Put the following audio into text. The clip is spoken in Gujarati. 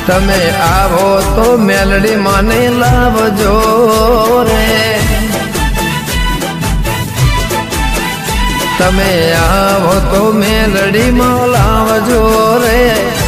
तमे आवो तो मेलडी माने लावजो रे। तमे आवो तो मेलडी में लावजो रे।